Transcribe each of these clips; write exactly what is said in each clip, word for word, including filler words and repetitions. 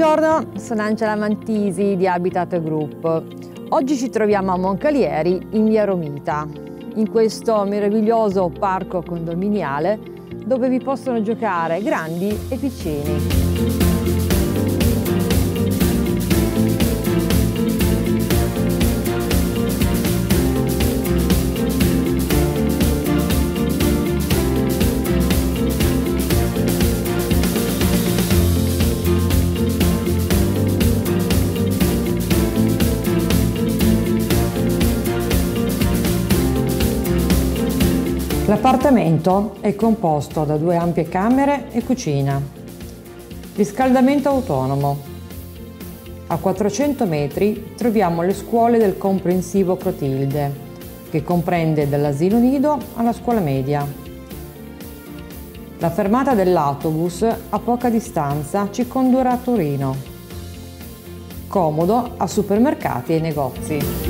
Buongiorno, sono Angela Mantisi di Habitat Group. Oggi ci troviamo a Moncalieri in via Romita, in questo meraviglioso parco condominiale dove vi possono giocare grandi e piccini. L'appartamento è composto da due ampie camere e cucina. Riscaldamento autonomo. A quattrocento metri troviamo le scuole del comprensivo Clotilde, che comprende dall'asilo nido alla scuola media. La fermata dell'autobus a poca distanza ci condurrà a Torino. Comodo a supermercati e negozi.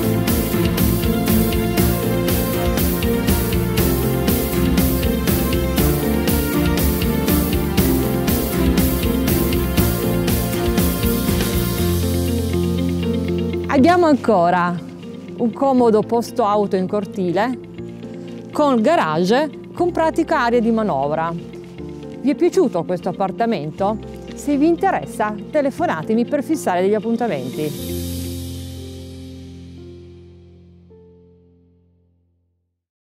Abbiamo ancora un comodo posto auto in cortile con garage con pratica area di manovra. Vi è piaciuto questo appartamento? Se vi interessa, telefonatemi per fissare degli appuntamenti.